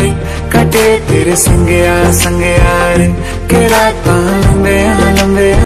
रे कटे तेरे संगे आ रे के रातां लंबे लंबे